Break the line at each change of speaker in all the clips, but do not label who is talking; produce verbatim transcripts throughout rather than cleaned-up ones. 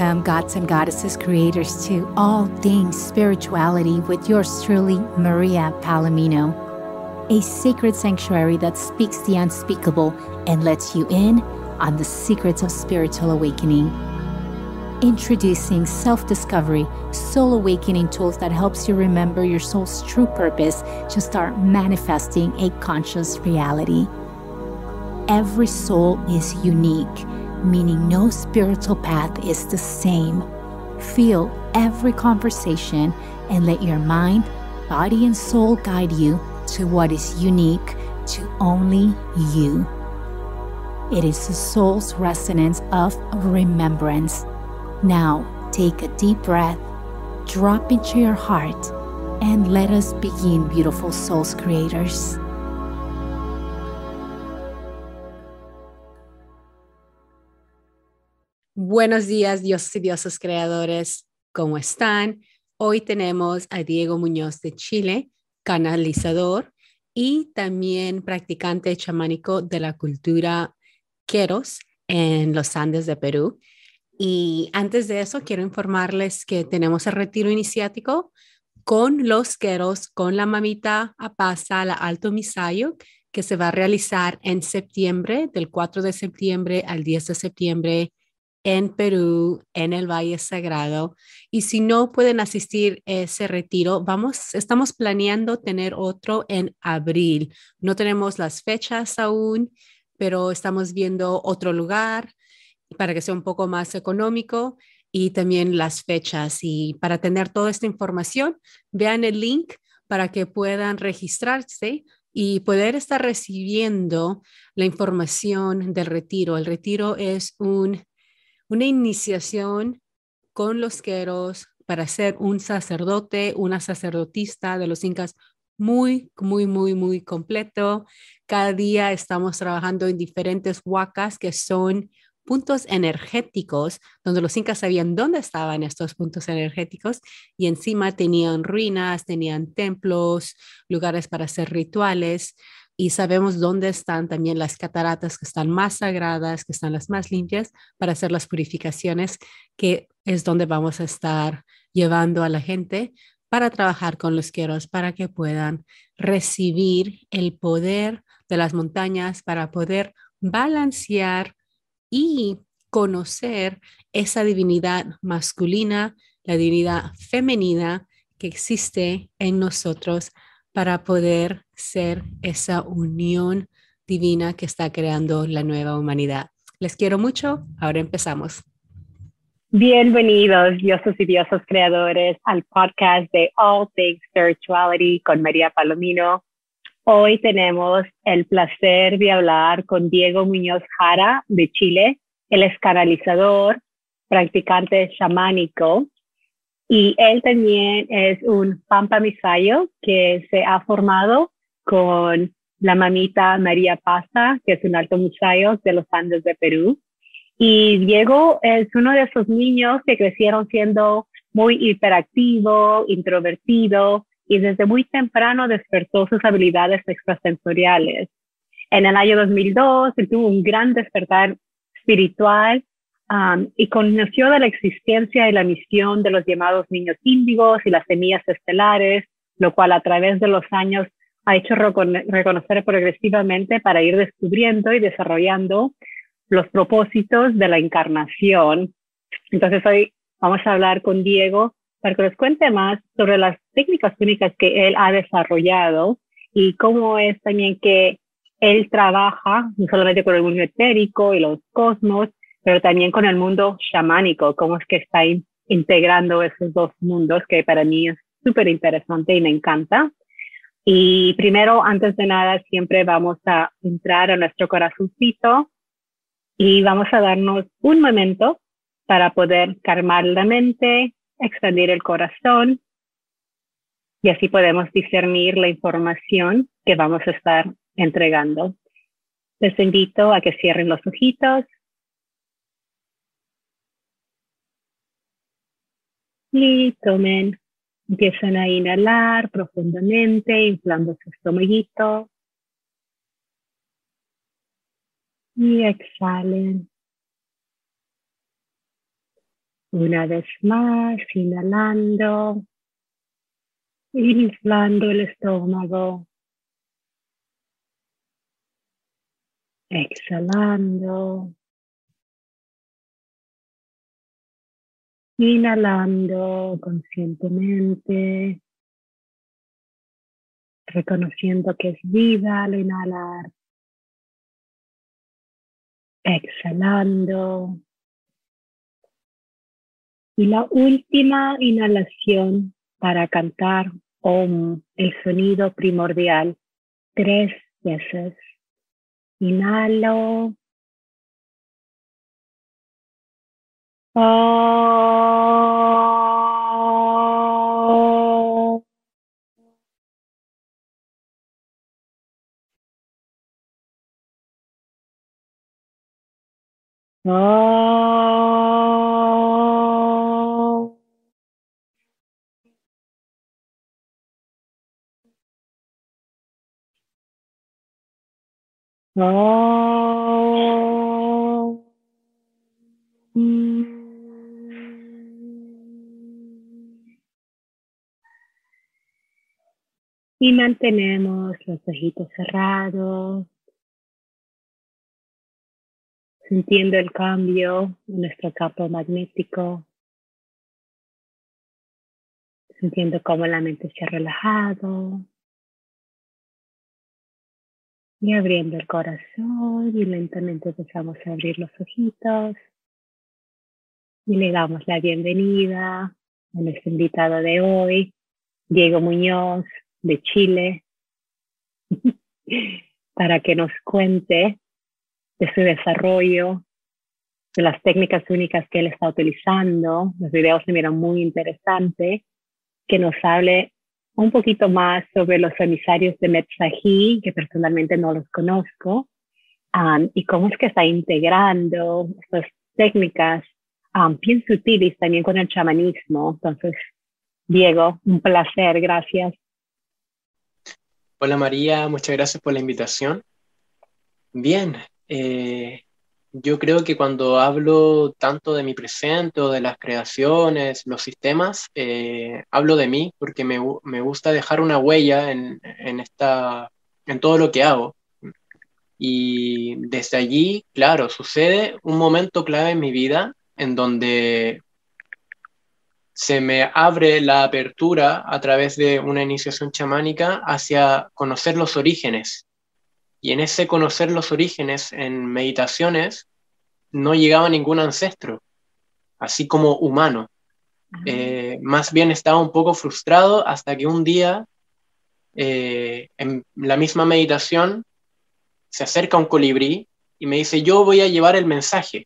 Welcome, gods and goddesses, creators, to All Things Spirituality with yours truly, Maria Palomino, a sacred sanctuary that speaks the unspeakable and lets you in on the secrets of spiritual awakening. Introducing self-discovery, soul awakening tools that helps you remember your soul's true purpose to start manifesting a conscious reality. Every soul is unique, meaning no spiritual path is the same. Feel every conversation and let your mind, body, and soul guide you to what is unique to only you. It is the soul's resonance of remembrance. Now, take a deep breath, drop into your heart, and let us begin, beautiful souls creators.
Buenos días, dioses y diosas creadores, ¿cómo están? Hoy tenemos a Diego Muñoz de Chile, canalizador y también practicante chamánico de la cultura Queros en los Andes de Perú. Y antes de eso, quiero informarles que tenemos el retiro iniciático con los Queros, con la mamita Apasa, la Alto Misayo, que se va a realizar en septiembre, del cuatro de septiembre al diez de septiembre, en Perú, en el Valle Sagrado. Y si no pueden asistir a ese retiro, vamos, estamos planeando tener otro en abril. No tenemos las fechas aún, pero estamos viendo otro lugar para que sea un poco más económico y también las fechas. Y para tener toda esta información, vean el link para que puedan registrarse y poder estar recibiendo la información del retiro. El retiro es un una iniciación con los Queros para ser un sacerdote, una sacerdotista de los incas muy, muy, muy, muy completo. Cada día estamos trabajando en diferentes huacas que son puntos energéticos, donde los incas sabían dónde estaban estos puntos energéticos y encima tenían ruinas, tenían templos, lugares para hacer rituales. Y sabemos dónde están también las cataratas que están más sagradas, que están las más limpias para hacer las purificaciones, que es donde vamos a estar llevando a la gente para trabajar con los Queros, para que puedan recibir el poder de las montañas, para poder balancear y conocer esa divinidad masculina, la divinidad femenina que existe en nosotros, para poder ser esa unión divina que está creando la nueva humanidad. Les quiero mucho. Ahora empezamos.
Bienvenidos, diosos y diosas creadores, al podcast de All Things Spirituality con María Palomino. Hoy tenemos el placer de hablar con Diego Muñoz Jara de Chile. Él es canalizador, practicante chamánico, y él también es un Pampa Misayo que se ha formado con la mamita María Pasa, que es un Alto Misayo de los Andes de Perú. Y Diego es uno de esos niños que crecieron siendo muy hiperactivo, introvertido, y desde muy temprano despertó sus habilidades extrasensoriales. En el año dos mil dos, él tuvo un gran despertar espiritual um, y conoció de la existencia y la misión de los llamados niños índigos y las semillas estelares, lo cual a través de los años ha hecho recon- reconocer progresivamente para ir descubriendo y desarrollando los propósitos de la encarnación. Entonces hoy vamos a hablar con Diego para que nos cuente más sobre las técnicas únicas que él ha desarrollado y cómo es también que él trabaja no solamente con el mundo etérico y los cosmos, pero también con el mundo chamánico, cómo es que está in- integrando esos dos mundos, que para mí es súper interesante y me encanta. Y primero, antes de nada, siempre vamos a entrar a nuestro corazoncito y vamos a darnos un momento para poder calmar la mente, expandir el corazón, y así podemos discernir la información que vamos a estar entregando. Les invito a que cierren los ojitos y tomen, empiezan a inhalar profundamente, inflando su estomaguito, y exhalen. Una vez más, inhalando, inflando el estómago. Exhalando. Inhalando conscientemente, reconociendo que es vida al inhalar. Exhalando. Y la última inhalación para cantar Om, el sonido primordial, tres veces. Inhalo. Oh. Oh. Oh. Mm. Y mantenemos los ojitos cerrados, sintiendo el cambio en nuestro campo magnético, sintiendo cómo la mente se ha relajado y abriendo el corazón, y lentamente empezamos a abrir los ojitos y le damos la bienvenida a nuestro invitado de hoy, Diego Muñoz, de Chile, para que nos cuente de su desarrollo, de las técnicas únicas que él está utilizando. Los videos se miran muy interesantes, que nos hable un poquito más sobre los emisarios de Metsahi, que personalmente no los conozco, um, y cómo es que está integrando estas técnicas um, bien sutiles también con el chamanismo. Entonces, Diego, un placer, gracias.
Hola María, muchas gracias por la invitación. Bien, eh, yo creo que cuando hablo tanto de mi presente o de las creaciones, los sistemas, eh, hablo de mí porque me, me gusta dejar una huella en, en, esta, en todo lo que hago. Y desde allí, claro, sucede un momento clave en mi vida en donde se me abre la apertura a través de una iniciación chamánica hacia conocer los orígenes. Y en ese conocer los orígenes, en meditaciones, no llegaba ningún ancestro, así como humano. Eh, más bien estaba un poco frustrado hasta que un día, eh, en la misma meditación, se acerca un colibrí y me dice, yo voy a llevar el mensaje.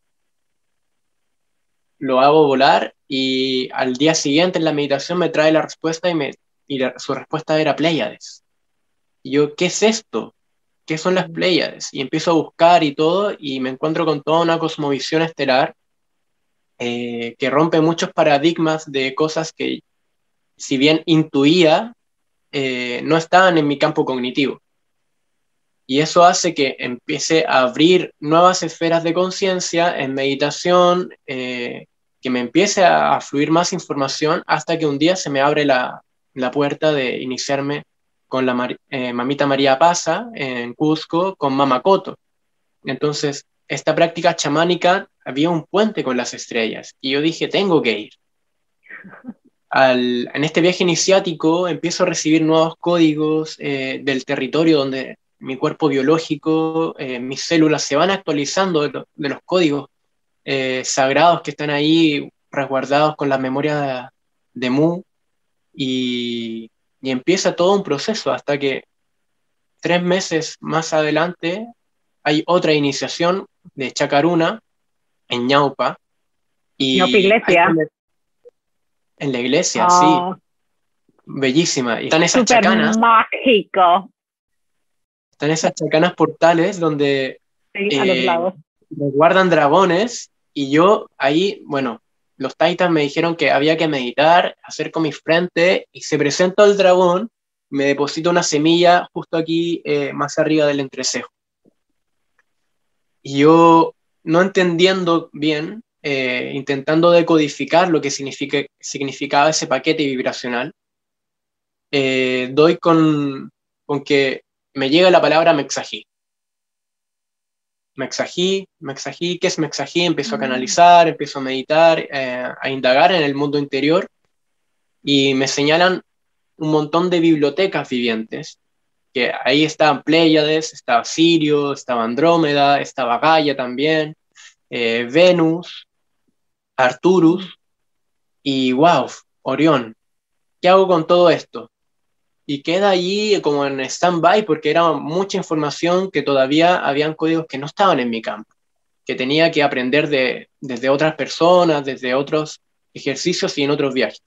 Lo hago volar y al día siguiente en la meditación me trae la respuesta y, me, y la, su respuesta era Pléyades. Y yo, ¿qué es esto? ¿Qué son las Pléyades? Y empiezo a buscar y todo, y me encuentro con toda una cosmovisión estelar eh, que rompe muchos paradigmas de cosas que, si bien intuía, eh, no estaban en mi campo cognitivo. Y eso hace que empiece a abrir nuevas esferas de conciencia en meditación, eh, que me empiece a, a fluir más información hasta que un día se me abre la, la puerta de iniciarme con la Mar eh, mamita María Pasa en Cusco, con Mama Coto. Entonces, esta práctica chamánica, había un puente con las estrellas y yo dije, tengo que ir. Al, en este viaje iniciático empiezo a recibir nuevos códigos eh, del territorio donde mi cuerpo biológico, eh, mis células se van actualizando de, lo, de los códigos eh, sagrados que están ahí resguardados con la memoria de, de Mu, y, y empieza todo un proceso hasta que tres meses más adelante hay otra iniciación de Chacaruna en Ñaupa. Y
Ñaupa iglesia.
En la iglesia,
oh,
sí. Bellísima. Y están esas
super
chacanas.
mágico.
Están esas chacanas portales donde
sí,
eh,
a los lados.
guardan dragones, y yo ahí, bueno, los taitas me dijeron que había que meditar, acerco mi frente y se presenta el dragón, me deposita una semilla justo aquí, eh, más arriba del entrecejo. Y yo, no entendiendo bien, eh, intentando decodificar lo que significa, significaba ese paquete vibracional, eh, doy con, con que me llega la palabra Mexají. Mexají, Mexají, ¿qué es Mexají? Empiezo a canalizar, empiezo a meditar, eh, a indagar en el mundo interior, y me señalan un montón de bibliotecas vivientes, que ahí estaban Pléyades, estaba Sirio, estaba Andrómeda, estaba Gaia también, eh, Venus, Arturus, y wow, Orión. ¿Qué hago con todo esto? Y queda allí como en stand-by, porque era mucha información que todavía habían códigos que no estaban en mi campo, que tenía que aprender de, desde otras personas, desde otros ejercicios y en otros viajes.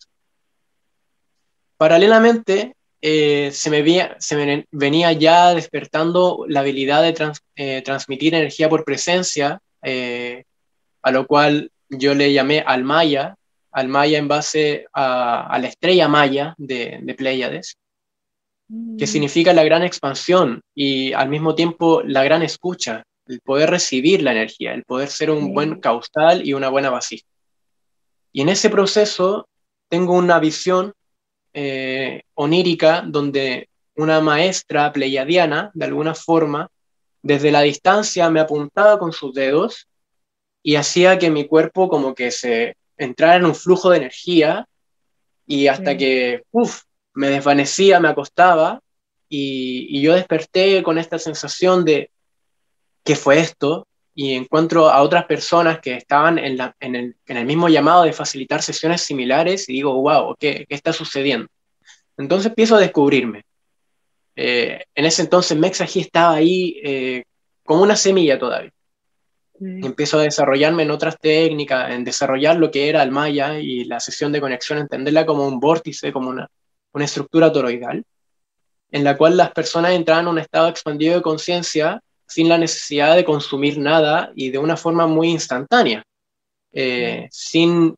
Paralelamente, eh, se, me vía, se me venía ya despertando la habilidad de trans, eh, transmitir energía por presencia, eh, a lo cual yo le llamé Almaya, Almaya en base a, a la estrella Maya de, de Pléyades, mm. que significa la gran expansión y al mismo tiempo la gran escucha, el poder recibir la energía, el poder ser un mm. buen causal y una buena vasija. Y en ese proceso tengo una visión Eh, onírica, donde una maestra pleiadiana, de alguna forma, desde la distancia me apuntaba con sus dedos y hacía que mi cuerpo como que se entrara en un flujo de energía, y hasta sí. que uf, me desvanecía, me acostaba, y, y yo desperté con esta sensación de ¿qué fue esto? Y encuentro a otras personas que estaban en, la, en, el, en el mismo llamado de facilitar sesiones similares, y digo, wow, ¿qué, qué está sucediendo? Entonces empiezo a descubrirme. Eh, en ese entonces Mexají estaba ahí eh, como una semilla todavía. Mm. Y empiezo a desarrollarme en otras técnicas, en desarrollar lo que era el Maya y la sesión de conexión, entenderla como un vórtice, como una, una estructura toroidal, en la cual las personas entraban en un estado expandido de conciencia sin la necesidad de consumir nada y de una forma muy instantánea, eh, mm. sin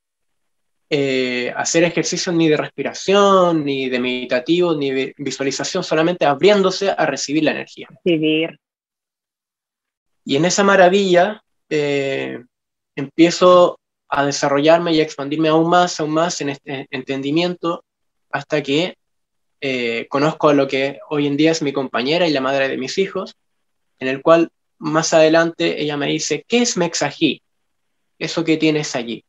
eh, hacer ejercicios ni de respiración, ni de meditativo, ni de visualización, solamente abriéndose a recibir la energía.
Recibir.
Y en esa maravilla eh, empiezo a desarrollarme y a expandirme aún más, aún más en este entendimiento, hasta que eh, conozco a lo que hoy en día es mi compañera y la madre de mis hijos, en el cual más adelante ella me dice, ¿qué es Mexají? Eso que tienes allí.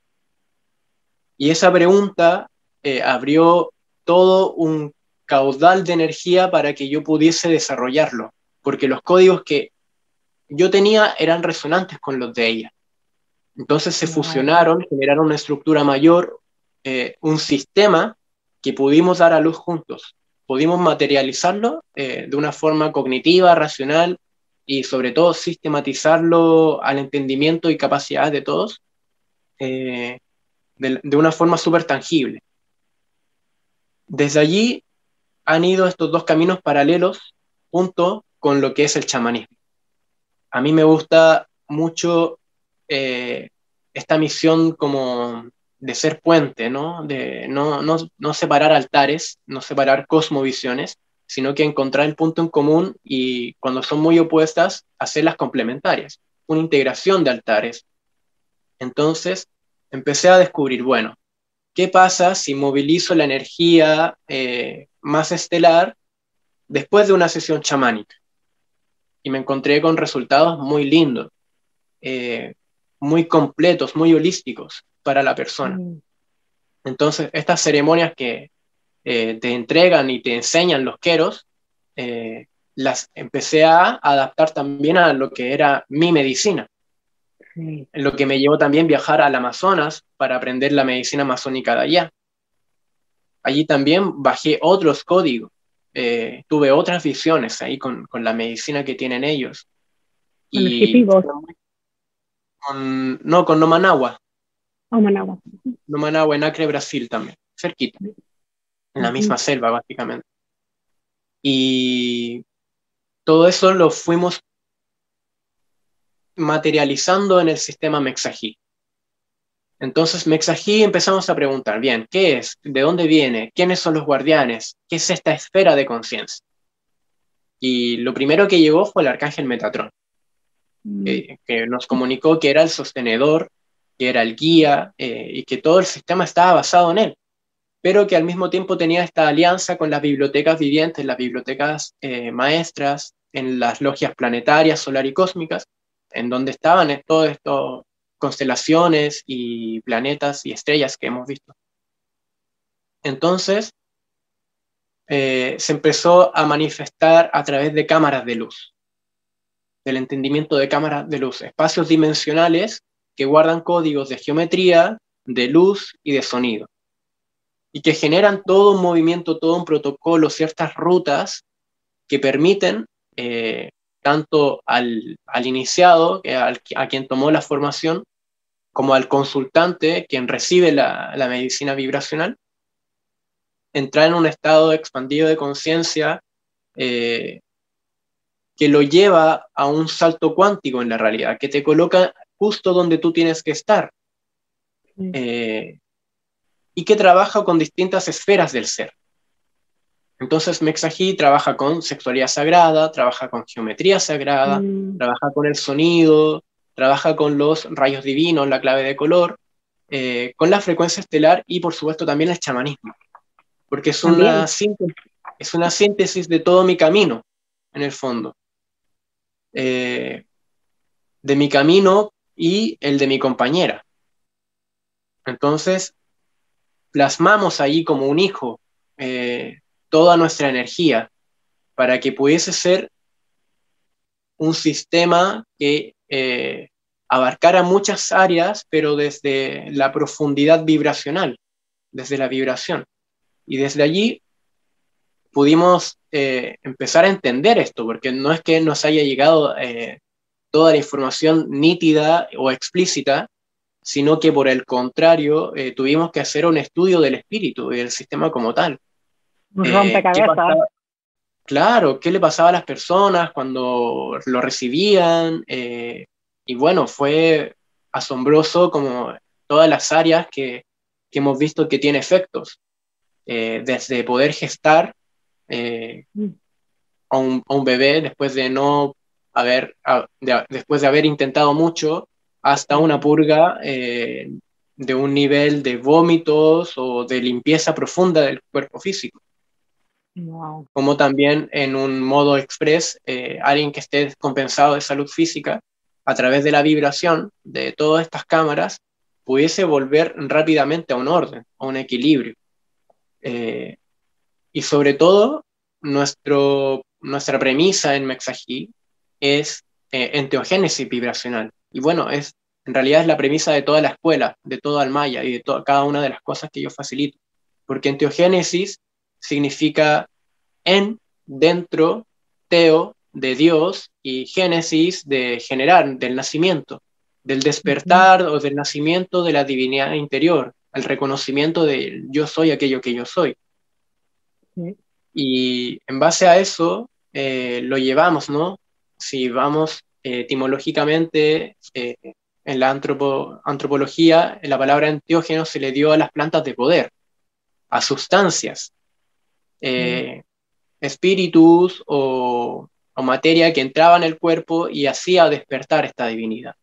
Y esa pregunta eh, abrió todo un caudal de energía para que yo pudiese desarrollarlo, porque los códigos que yo tenía eran resonantes con los de ella. Entonces se fusionaron, generaron una estructura mayor, eh, un sistema que pudimos dar a luz juntos. Pudimos materializarlo eh, de una forma cognitiva, racional, y sobre todo sistematizarlo al entendimiento y capacidad de todos, eh, de, de una forma súper tangible. Desde allí han ido estos dos caminos paralelos junto con lo que es el chamanismo. A mí me gusta mucho eh, esta misión como de ser puente, ¿no? De no, no, no separar altares, no separar cosmovisiones, sino que encontrar el punto en común y cuando son muy opuestas, hacerlas complementarias, una integración de altares. Entonces empecé a descubrir, bueno, ¿qué pasa si movilizo la energía eh, más estelar después de una sesión chamánica? Y me encontré con resultados muy lindos, eh, muy completos, muy holísticos para la persona. Mm. Entonces, estas ceremonias que eh, te entregan y te enseñan los queros, eh, las empecé a adaptar también a lo que era mi medicina. Sí. Lo que me llevó también viajar al Amazonas para aprender la medicina amazónica de allá. Allí también bajé otros códigos. Eh, tuve otras visiones ahí con, con la medicina que tienen ellos. Y con, no, con Nomanagua.
Oh, Managua.
Nomanagua, en Acre, Brasil también, cerquita, en la misma selva básicamente. Y todo eso lo fuimos materializando en el sistema Mexají. Entonces, Mexají empezamos a preguntar, bien, ¿qué es? ¿De dónde viene? ¿Quiénes son los guardianes? ¿Qué es esta esfera de conciencia? Y lo primero que llegó fue el arcángel Metatrón, mm. eh, que nos comunicó que era el sostenedor que era el guía, eh, y que todo el sistema estaba basado en él, pero que al mismo tiempo tenía esta alianza con las bibliotecas vivientes, las bibliotecas eh, maestras, en las logias planetarias, solar y cósmicas, en donde estaban todas estas constelaciones y planetas y estrellas que hemos visto. Entonces, eh, se empezó a manifestar a través de cámaras de luz, del entendimiento de cámaras de luz, espacios dimensionales que guardan códigos de geometría, de luz y de sonido, y que generan todo un movimiento, todo un protocolo, ciertas rutas que permiten eh, tanto al, al iniciado, que al, a quien tomó la formación, como al consultante, quien recibe la, la medicina vibracional, entrar en un estado expandido de conciencia eh, que lo lleva a un salto cuántico en la realidad, que te coloca justo donde tú tienes que estar, eh, y que trabaja con distintas esferas del ser. Entonces Mexají trabaja con sexualidad sagrada, trabaja con geometría sagrada, mm. trabaja con el sonido, trabaja con los rayos divinos, la clave de color, eh, con la frecuencia estelar y por supuesto también el chamanismo, porque es una, síntesis, es una síntesis de todo mi camino, en el fondo. Eh, de mi camino y el de mi compañera. Entonces, plasmamos ahí como un hijo eh, toda nuestra energía para que pudiese ser un sistema que eh, abarcara muchas áreas, pero desde la profundidad vibracional, desde la vibración. Y desde allí pudimos eh, empezar a entender esto, porque no es que nos haya llegado eh, toda la información nítida o explícita, sino que por el contrario eh, tuvimos que hacer un estudio del espíritu y del sistema como tal.
Un rompecabezas.
Eh, claro, qué le pasaba a las personas cuando lo recibían, eh, y bueno, fue asombroso como todas las áreas que, que hemos visto que tiene efectos, eh, desde poder gestar eh, a, un, a un bebé después de no haber, a, de, después de haber intentado mucho, hasta una purga eh, de un nivel de vómitos o de limpieza profunda del cuerpo físico.
Wow.
Como también en un modo express, eh, alguien que esté descompensado de salud física, a través de la vibración de todas estas cámaras, pudiese volver rápidamente a un orden, a un equilibrio. Eh, y sobre todo, nuestro, nuestra premisa en Mexají es eh, enteogénesis vibracional. Y bueno, es, en realidad es la premisa de toda la escuela, de todo Almaya y de to- cada una de las cosas que yo facilito. Porque enteogénesis significa en, dentro, teo, de Dios, y génesis, de generar, del nacimiento, del despertar uh-huh. o del nacimiento de la divinidad interior, el reconocimiento de yo soy aquello que yo soy. Uh-huh. Y en base a eso eh, lo llevamos, ¿no? Si vamos eh, etimológicamente eh, en la antropo, antropología, la palabra enteógeno se le dio a las plantas de poder, a sustancias, eh, uh-huh. espíritus o, o materia que entraba en el cuerpo y hacía despertar esta divinidad.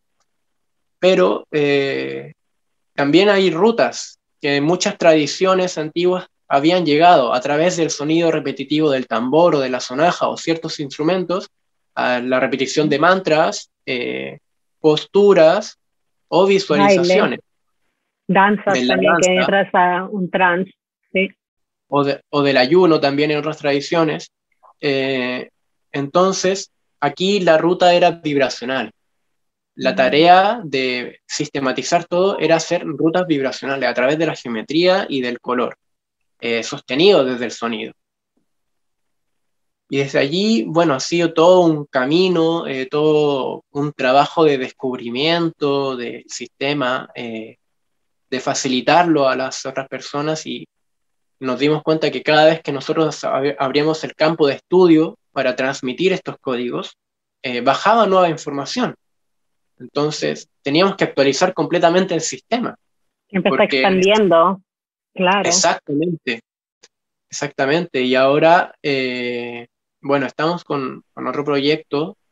Pero eh, también hay rutas que en muchas tradiciones antiguas habían llegado a través del sonido repetitivo del tambor o de la sonaja o ciertos instrumentos, a la repetición de mantras, eh, posturas o visualizaciones.
Baile. Danzas de también, danza, que entras a un trance, ¿sí?
O, de, o del ayuno también en otras tradiciones. Eh, entonces, aquí la ruta era vibracional. La tarea de sistematizar todo era hacer rutas vibracionales a través de la geometría y del color, eh, sostenido desde el sonido. Y desde allí, bueno, ha sido todo un camino, eh, todo un trabajo de descubrimiento del sistema, eh, de facilitarlo a las otras personas, y nos dimos cuenta que cada vez que nosotros abríamos el campo de estudio para transmitir estos códigos, eh, bajaba nueva información. Entonces, teníamos que actualizar completamente el sistema.
Siempre está expandiendo, claro.
Exactamente, exactamente. Y ahora, eh, bueno, estamos con, con otro proyecto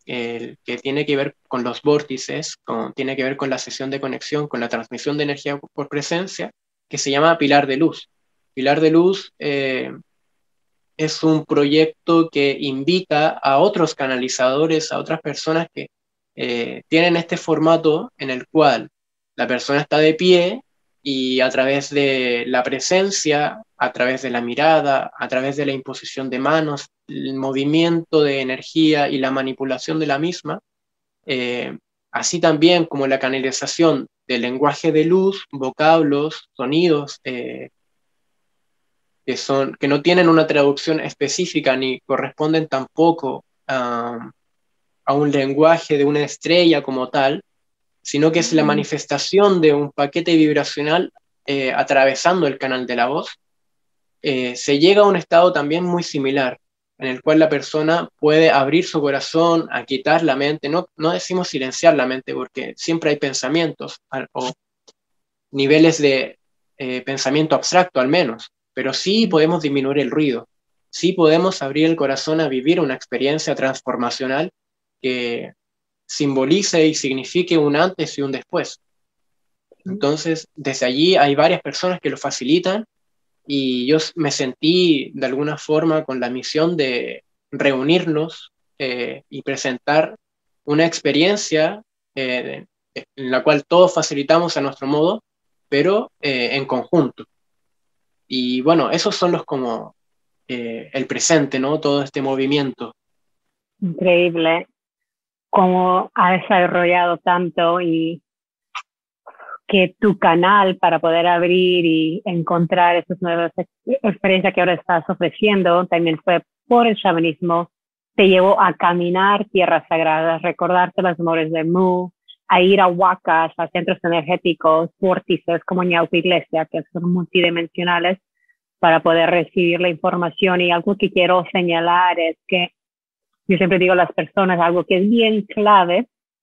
el, que tiene que ver con los vórtices, con, tiene que ver con la sesión de conexión, con la transmisión de energía por presencia, que se llama Pilar de Luz. Pilar de Luz eh, es un proyecto que invita a otros canalizadores, a otras personas que eh, tienen este formato en el cual la persona está de pie y a través de la presencia, a través de la mirada, a través de la imposición de manos, el movimiento de energía y la manipulación de la misma, eh, así también como la canalización del lenguaje de luz, vocablos, sonidos, eh, que, son, que no tienen una traducción específica ni corresponden tampoco a, a un lenguaje de una estrella como tal, sino que es la manifestación de un paquete vibracional eh, atravesando el canal de la voz, eh, se llega a un estado también muy similar, en el cual la persona puede abrir su corazón, aquietar la mente, no, no decimos silenciar la mente, porque siempre hay pensamientos o niveles de eh, pensamiento abstracto al menos, pero sí podemos disminuir el ruido, sí podemos abrir el corazón a vivir una experiencia transformacional que simbolice y signifique un antes y un después. Entonces, desde allí hay varias personas que lo facilitan y yo me sentí de alguna forma con la misión de reunirnos eh, y presentar una experiencia eh, en la cual todos facilitamos a nuestro modo, pero eh, en conjunto. Y bueno, esos son los como eh, el presente, ¿no? Todo este movimiento.
Increíble cómo ha desarrollado tanto y que tu canal para poder abrir y encontrar esas nuevas experiencias que ahora estás ofreciendo también fue por el chamanismo. Te llevó a caminar tierras sagradas, recordarte los memorias de Mu, a ir a huacas, a centros energéticos, vórtices como Ñaupa Iglesia, que son multidimensionales, para poder recibir la información. Y algo que quiero señalar es que yo siempre digo a las personas algo que es bien clave.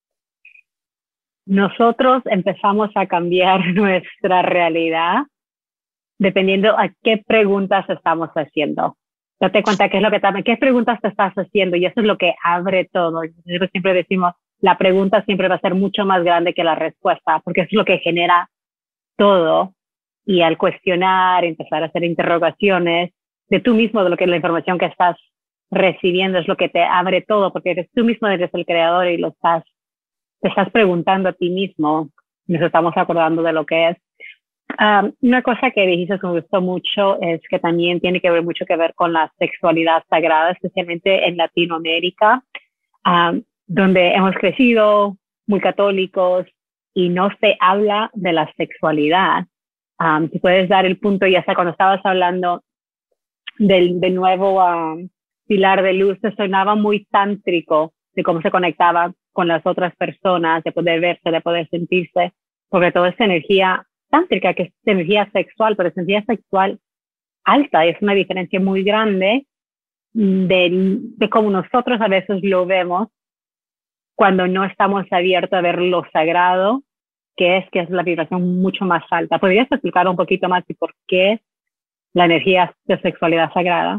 Nosotros empezamos a cambiar nuestra realidad dependiendo a qué preguntas estamos haciendo. Date cuenta qué es lo que también, qué preguntas te estás haciendo, y eso es lo que abre todo. Nosotros siempre decimos, la pregunta siempre va a ser mucho más grande que la respuesta, porque eso es lo que genera todo. Y al cuestionar, empezar a hacer interrogaciones de tú mismo, de lo que es la información que estás recibiendo, es lo que te abre todo, porque eres tú mismo, eres el creador y lo estás, te estás preguntando a ti mismo. Nos estamos acordando de lo que es. Um, una cosa que dijiste que me gustó mucho es que también tiene que ver mucho que ver con la sexualidad sagrada, especialmente en Latinoamérica, um, donde hemos crecido muy católicos y no se habla de la sexualidad. Um, si puedes dar el punto, ya hasta cuando estabas hablando del, del nuevo um, pilar de luz, te sonaba muy tántrico de cómo se conectaba con las otras personas, de poder verse, de poder sentirse, sobre todo esta energía tántrica, que es energía sexual, pero es energía sexual alta, y es una diferencia muy grande de, de cómo nosotros a veces lo vemos cuando no estamos abiertos a ver lo sagrado, que es que es la vibración mucho más alta. ¿Podrías explicar un poquito más de por qué la energía de sexualidad sagrada?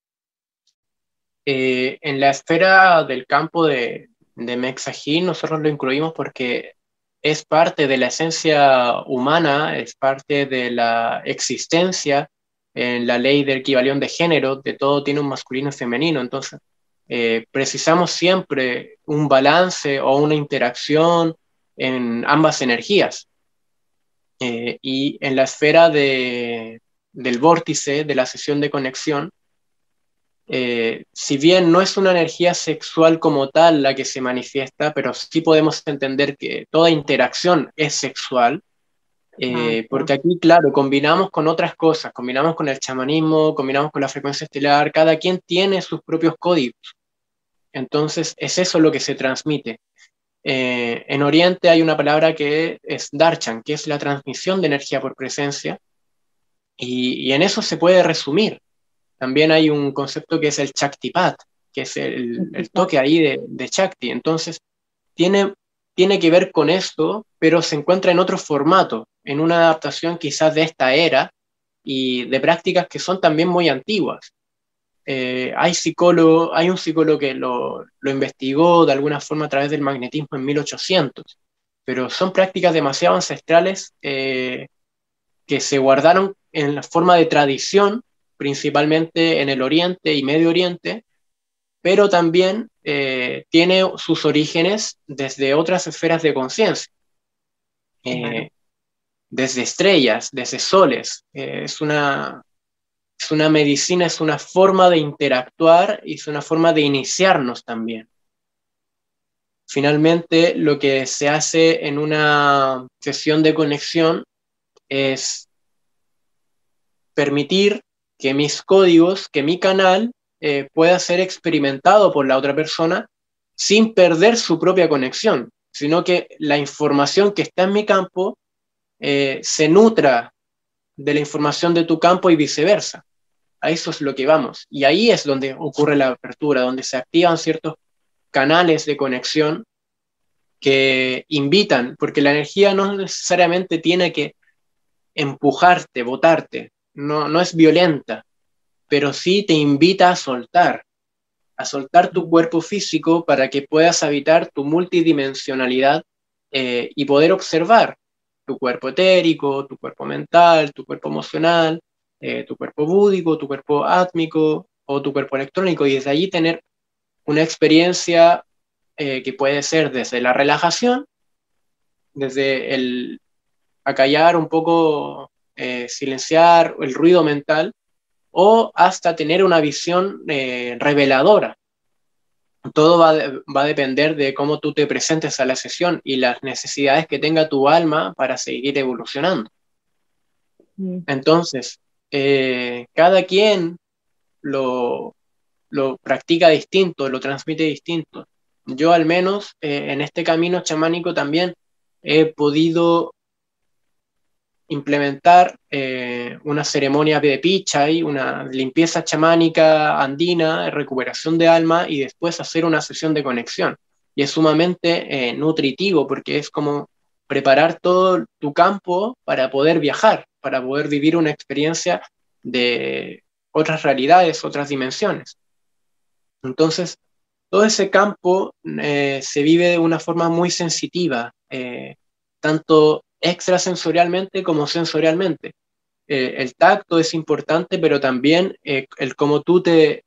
Eh, en la esfera del campo de, de Mexají nosotros lo incluimos porque es parte de la esencia humana, es parte de la existencia en la ley del equivalión de género, de todo tiene un masculino y femenino, entonces eh, precisamos siempre un balance o una interacción en ambas energías. Eh, y en la esfera de, del vórtice, de la sesión de conexión, Eh, si bien no es una energía sexual como tal la que se manifiesta, pero sí podemos entender que toda interacción es sexual, eh, porque aquí, claro, combinamos con otras cosas, combinamos con el chamanismo, combinamos con la frecuencia estelar, cada quien tiene sus propios códigos, entonces es eso lo que se transmite. Eh, en Oriente hay una palabra que es darshan, que es la transmisión de energía por presencia, y, y en eso se puede resumir. También hay un concepto que es el Shaktipat, que es el, el toque ahí de, de Shakti. Entonces, tiene, tiene que ver con esto, pero se encuentra en otro formato, en una adaptación quizás de esta era y de prácticas que son también muy antiguas. Eh, hay psicólogo, hay un psicólogo que lo, lo investigó de alguna forma a través del magnetismo en mil ochocientos, pero son prácticas demasiado ancestrales eh, que se guardaron en la forma de tradición, principalmente en el Oriente y Medio Oriente, pero también eh, tiene sus orígenes desde otras esferas de conciencia, eh,
Claro.
desde estrellas, desde soles. Eh, es una, es una medicina, es una forma de interactuar y es una forma de iniciarnos también. Finalmente, lo que se hace en una sesión de conexión es permitir que mis códigos, que mi canal eh, pueda ser experimentado por la otra persona sin perder su propia conexión, sino que la información que está en mi campo eh, se nutra de la información de tu campo y viceversa. A eso es lo que vamos. Y ahí es donde ocurre la apertura, donde se activan ciertos canales de conexión que invitan, porque la energía no necesariamente tiene que empujarte, botarte, no, no es violenta, pero sí te invita a soltar, a soltar tu cuerpo físico para que puedas habitar tu multidimensionalidad eh, y poder observar tu cuerpo etérico, tu cuerpo mental, tu cuerpo emocional, eh, tu cuerpo búdico, tu cuerpo átmico o tu cuerpo electrónico, y desde allí tener una experiencia eh, que puede ser desde la relajación, desde el acallar un poco, eh, silenciar el ruido mental, o hasta tener una visión eh, reveladora. Todo va, de, va a depender de cómo tú te presentes a la sesión y las necesidades que tenga tu alma para seguir evolucionando.
Mm.
Entonces, eh, cada quien lo, lo practica distinto, lo transmite distinto. Yo al menos eh, en este camino chamánico también he podido implementar eh, una ceremonia de Pichay, una limpieza chamánica andina, recuperación de alma, y después hacer una sesión de conexión. Y es sumamente eh, nutritivo porque es como preparar todo tu campo para poder viajar, para poder vivir una experiencia de otras realidades, otras dimensiones. Entonces, todo ese campo eh, se vive de una forma muy sensitiva, eh, tanto extrasensorialmente como sensorialmente. Eh, el tacto es importante, pero también eh, el cómo tú te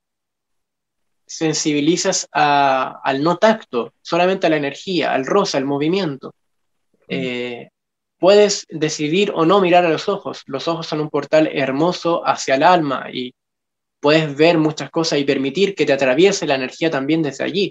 sensibilizas a, al no tacto, solamente a la energía, al rosa, al movimiento. Eh, puedes decidir o no mirar a los ojos. Los ojos son un portal hermoso hacia el alma y puedes ver muchas cosas y permitir que te atraviese la energía también desde allí.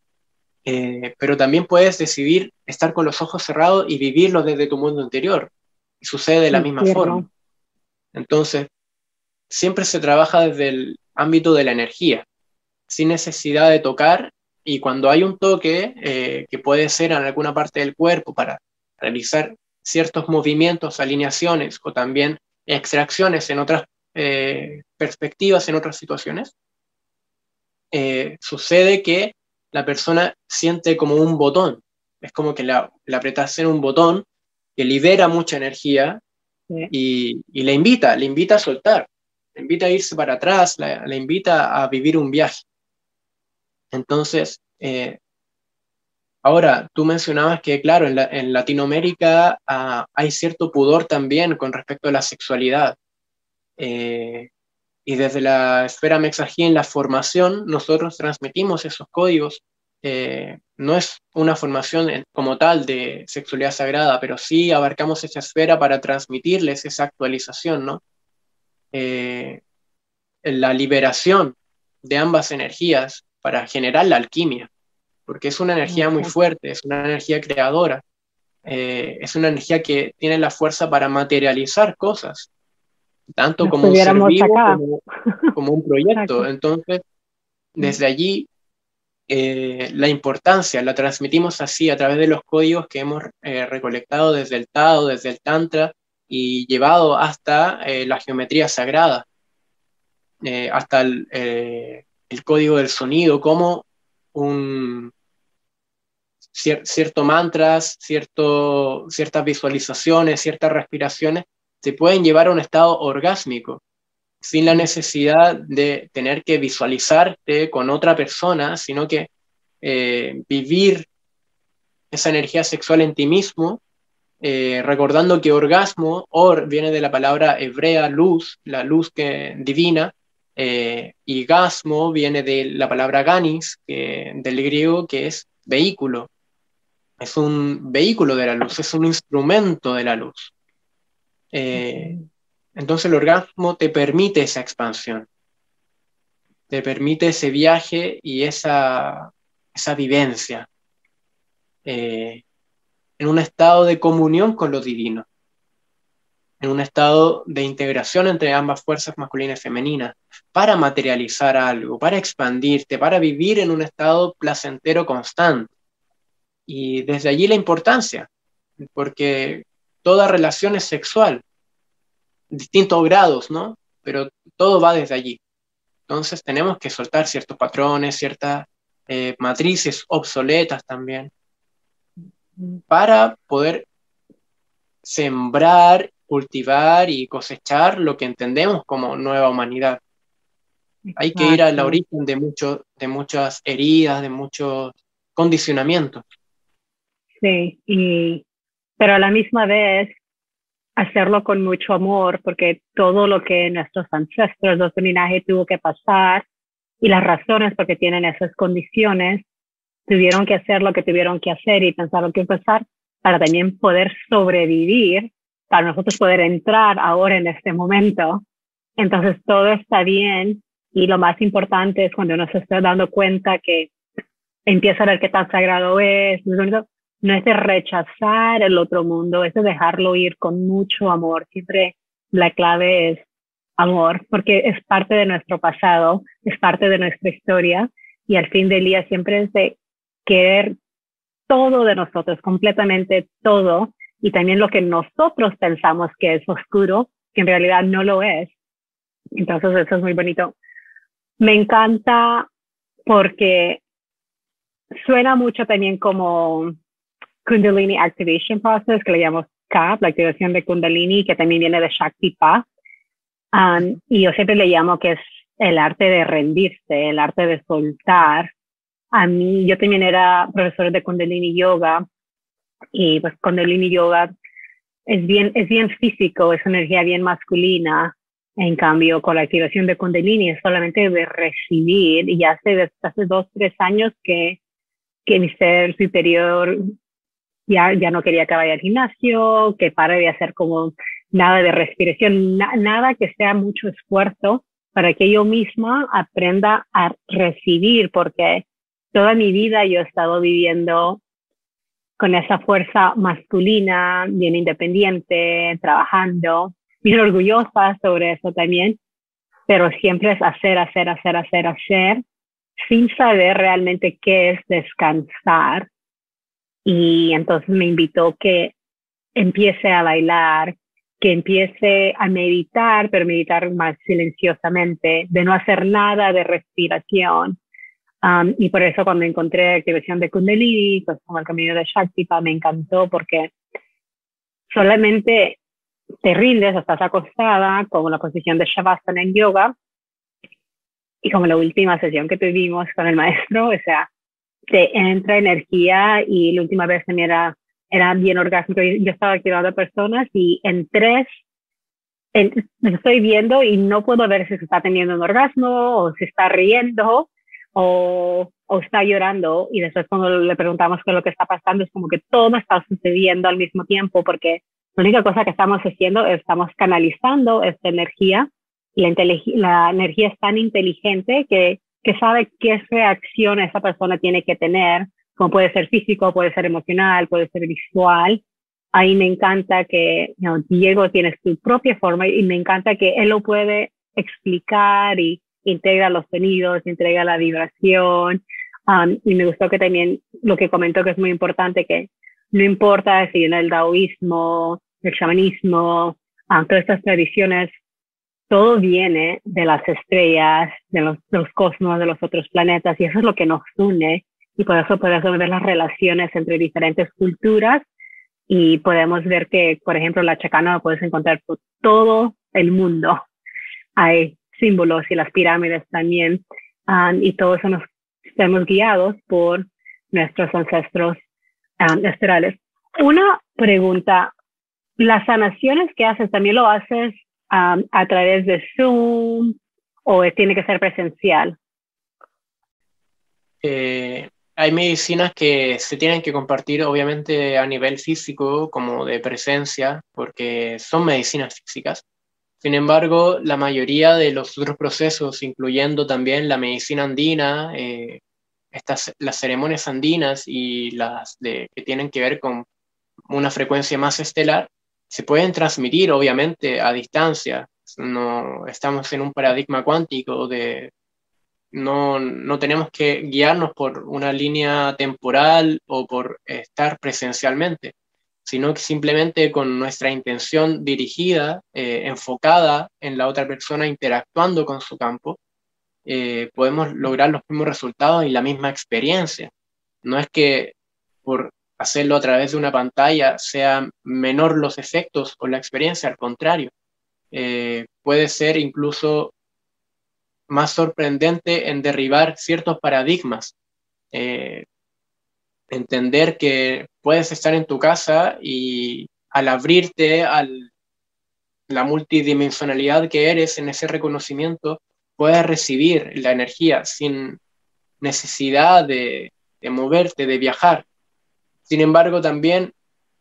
Eh, pero también puedes decidir estar con los ojos cerrados y vivirlo desde tu mundo interior. Y sucede de la misma forma. Entonces, siempre se trabaja desde el ámbito de la energía, sin necesidad de tocar, y cuando hay un toque, eh, que puede ser en alguna parte del cuerpo para realizar ciertos movimientos, alineaciones o también extracciones en otras eh, perspectivas, en otras situaciones, eh, sucede que la persona siente como un botón, es como que la, le apretas en un botón que libera mucha energía
Sí.
y, y le invita, le invita a soltar, le invita a irse para atrás, le, le invita a vivir un viaje. Entonces, eh, ahora, tú mencionabas que, claro, en, la, en Latinoamérica ah, hay cierto pudor también con respecto a la sexualidad. Eh, y desde la esfera Mexají en la formación, nosotros transmitimos esos códigos. Eh, no es una formación en, como tal de sexualidad sagrada, pero sí abarcamos esa esfera para transmitirles esa actualización, ¿no? Eh, la liberación de ambas energías para generar la alquimia, porque es una energía muy fuerte, es una energía creadora, eh, es una energía que tiene la fuerza para materializar cosas, tanto
Nos
como un ser vivo
acá.
como, como un proyecto. Entonces, desde allí, eh, la importancia la transmitimos así a través de los códigos que hemos eh, recolectado desde el Tao, desde el Tantra, y llevado hasta eh, la geometría sagrada, eh, hasta el, eh, el código del sonido, como un cier cierto mantras, cierto, ciertas visualizaciones, ciertas respiraciones, se pueden llevar a un estado orgásmico, sin la necesidad de tener que visualizarte con otra persona, sino que eh, vivir esa energía sexual en ti mismo, eh, recordando que orgasmo, or, viene de la palabra hebrea luz, la luz que, divina, eh, y gasmo viene de la palabra ganis, que, del griego, que es vehículo. Es un vehículo de la luz, es un instrumento de la luz. Eh, entonces el orgasmo te permite esa expansión, te permite ese viaje y esa, esa vivencia eh, en un estado de comunión con lo divino, en un estado de integración entre ambas fuerzas masculinas y femeninas, para materializar algo, para expandirte, para vivir en un estado placentero constante. Y desde allí la importancia, porque toda relación es sexual, distintos grados, ¿no? Pero todo va desde allí. Entonces tenemos que soltar ciertos patrones, ciertas eh, matrices obsoletas también, para poder sembrar, cultivar y cosechar lo que entendemos como nueva humanidad. Exacto. Hay que ir al origen de, mucho, de muchas heridas, de muchos condicionamientos.
Sí, y, pero a la misma vez hacerlo con mucho amor, porque todo lo que nuestros ancestros, nuestro linaje tuvo que pasar y las razones por qué tienen esas condiciones, tuvieron que hacer lo que tuvieron que hacer y pensar lo que pasar para también poder sobrevivir, para nosotros poder entrar ahora en este momento. Entonces todo está bien y lo más importante es cuando uno se está dando cuenta que empieza a ver qué tan sagrado es, no es de rechazar el otro mundo, es de dejarlo ir con mucho amor. Siempre la clave es amor, porque es parte de nuestro pasado, es parte de nuestra historia, y al fin del día siempre es de querer todo de nosotros, completamente todo, y también lo que nosotros pensamos que es oscuro, que en realidad no lo es. Entonces eso es muy bonito. Me encanta porque suena mucho también como Kundalini Activation Process, que le llamamos C A P, la activación de Kundalini, que también viene de Shaktipat. Um, y yo siempre le llamo que es el arte de rendirse, el arte de soltar. A mí, yo también era profesora de Kundalini Yoga, y pues Kundalini Yoga es bien, es bien físico, es energía bien masculina. En cambio, con la activación de Kundalini es solamente de recibir, y hace, hace dos, tres años que, que mi ser superior ya, ya no quería que vaya al gimnasio, que pare de hacer como nada de respiración, na, nada que sea mucho esfuerzo para que yo misma aprenda a recibir, porque toda mi vida yo he estado viviendo con esa fuerza masculina, bien independiente, trabajando, bien orgullosa sobre eso también, pero siempre es hacer, hacer, hacer, hacer, hacer, sin saber realmente qué es descansar. Y entonces me invitó que empiece a bailar, que empiece a meditar, pero meditar más silenciosamente, de no hacer nada de respiración. Um, y por eso cuando encontré activación de Kundalini, pues como el camino de Shaktipat, me encantó porque solamente te rindes, estás acostada, como la posición de Shavasana en yoga, y como la última sesión que tuvimos con el maestro, o sea, te entra energía, y la última vez también era, era bien orgásmico. Yo estaba activando a personas y en tres, en, me estoy viendo y no puedo ver si se está teniendo un orgasmo o si está riendo o, o está llorando. Y después cuando le preguntamos qué es lo que está pasando, es como que todo está sucediendo al mismo tiempo, porque la única cosa que estamos haciendo es estamos canalizando esta energía, y la, la energía es tan inteligente que que sabe qué reacción esa persona tiene que tener, como puede ser físico, puede ser emocional, puede ser visual. Ahí me encanta que you know, Diego tiene su propia forma, y me encanta que él lo puede explicar y integra los sonidos, integra la vibración. Um, y me gustó que también lo que comentó, que es muy importante, que no importa si en el taoísmo, el chamanismo, um, todas estas tradiciones, todo viene de las estrellas, de los, de los cosmos, de los otros planetas, y eso es lo que nos une, y por eso podemos ver las relaciones entre diferentes culturas, y podemos ver que, por ejemplo, la chacana la puedes encontrar por todo el mundo. hay símbolos y las pirámides también, um, y todo eso nos estamos guiados por nuestros ancestros um, espirales. Una pregunta, ¿las sanaciones que haces también lo haces um, a través de Zoom o tiene que ser presencial?
Eh, hay medicinas que se tienen que compartir obviamente a nivel físico, como de presencia, porque son medicinas físicas. Sin embargo, la mayoría de los otros procesos, incluyendo también la medicina andina, eh, estas, las ceremonias andinas y las de, que tienen que ver con una frecuencia más estelar, se pueden transmitir obviamente a distancia. No estamos en un paradigma cuántico de no, no tenemos que guiarnos por una línea temporal o por estar presencialmente, sino que simplemente con nuestra intención dirigida, eh, enfocada en la otra persona, interactuando con su campo, eh, podemos lograr los mismos resultados y la misma experiencia. No es que por hacerlo a través de una pantalla sean menor los efectos o la experiencia, al contrario, eh, puede ser incluso más sorprendente en derribar ciertos paradigmas. Eh, entender que puedes estar en tu casa y al abrirte a la multidimensionalidad que eres en ese reconocimiento, puedes recibir la energía sin necesidad de, de moverte, de viajar. Sin embargo, también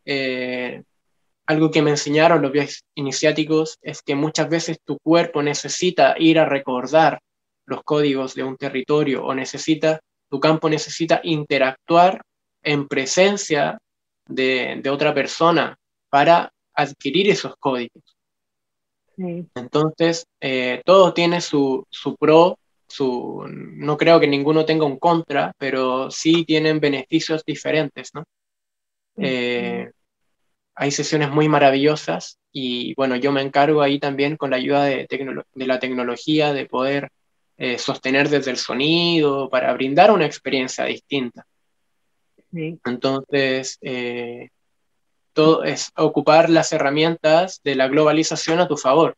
eh, algo que me enseñaron los viajes iniciáticos es que muchas veces tu cuerpo necesita ir a recordar los códigos de un territorio o necesita, tu campo necesita interactuar en presencia de, de otra persona para adquirir esos códigos. Sí. Entonces, eh, todo tiene su, su pro, su, no creo que ninguno tenga un contra, pero sí tienen beneficios diferentes, ¿no? Sí. Eh, hay sesiones muy maravillosas y bueno, yo me encargo ahí también con la ayuda de, tecno- de la tecnología de poder eh, sostener desde el sonido para brindar una experiencia distinta. Sí. Entonces, eh, todo es ocupar las herramientas de la globalización a tu favor.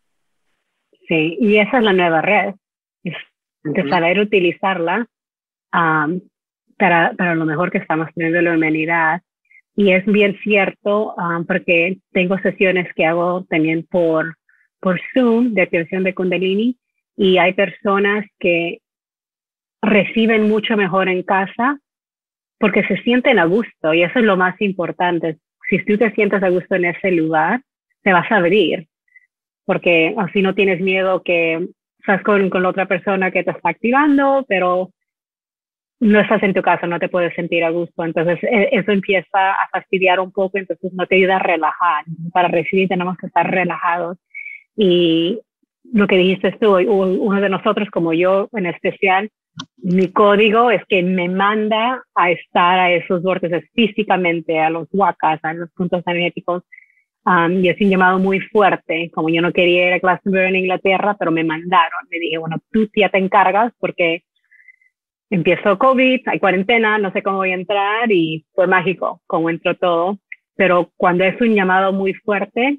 Sí, y esa es la nueva red, es de saber uh-huh. utilizarla um, para, para lo mejor que estamos teniendo la humanidad. Y es bien cierto, um, porque tengo sesiones que hago también por, por Zoom de activación de Kundalini, y hay personas que reciben mucho mejor en casa porque se sienten a gusto, y eso es lo más importante. Si tú te sientes a gusto en ese lugar, te vas a abrir, porque así no tienes miedo que estás con, con la otra persona que te está activando, pero no estás en tu casa, no te puedes sentir a gusto. Entonces eso empieza a fastidiar un poco, entonces no te ayuda a relajar. Para recibir tenemos que estar relajados. Y lo que dijiste tú, uno de nosotros, como yo en especial, mi código es que me manda a estar a esos vórtices físicamente, a los wakas, a los puntos energéticos. Um, y es un llamado muy fuerte, como yo no quería ir a Glastonbury en Inglaterra, pero me mandaron. Me dije, bueno, tú ya te encargas porque empezó COVID, hay cuarentena, no sé cómo voy a entrar, y fue mágico cómo entró todo. Pero cuando es un llamado muy fuerte,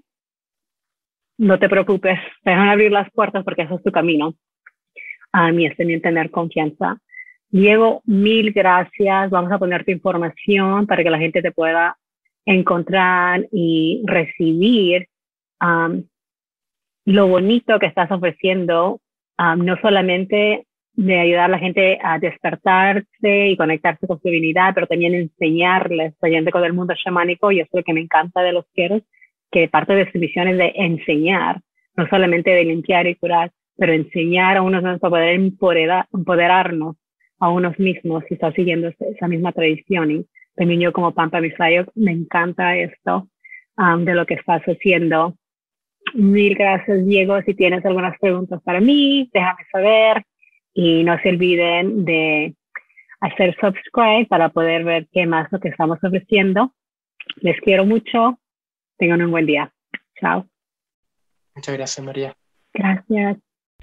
no te preocupes, te dejan abrir las puertas porque eso es tu camino. Um, y es también tener confianza. Diego, mil gracias. Vamos a poner tu información para que la gente te pueda encontrar y recibir um, lo bonito que estás ofreciendo, um, no solamente de ayudar a la gente a despertarse y conectarse con su divinidad, pero también enseñarles, gente con el mundo chamánico, y eso es lo que me encanta de los Queros, que parte de su misión es de enseñar, no solamente de limpiar y curar, pero enseñar a unos mismos para poder empoderar, empoderarnos a unos mismos si está siguiendo esa misma tradición. Y también yo como Pampa Misayo me encanta esto um, de lo que estás haciendo. Mil gracias, Diego. Si tienes algunas preguntas para mí, déjame saber. Y no se olviden de hacer subscribe para poder ver qué más lo que estamos ofreciendo. Les quiero mucho. Tengan un buen día. Chao.
Muchas gracias, María.
Gracias.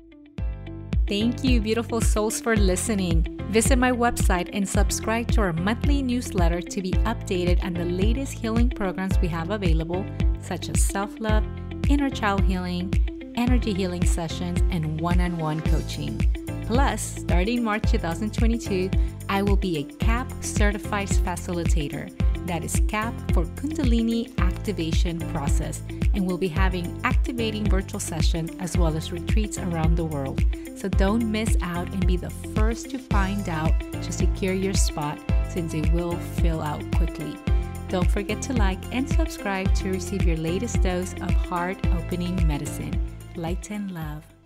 Thank you, beautiful souls, for listening. Visit my website and subscribe to our monthly newsletter to be updated on the latest healing programs we have available, such as self-love, inner child healing, energy healing sessions, and one-on-one coaching. Plus, starting March two thousand twenty-two, I will be a C A P certified facilitator. That is C A P for Kundalini Activation Process, and we'll be having activating virtual sessions as well as retreats around the world. So don't miss out and be the first to find out to secure your spot, since they will fill out quickly. Don't forget to like and subscribe to receive your latest dose of heart-opening medicine. Light and love.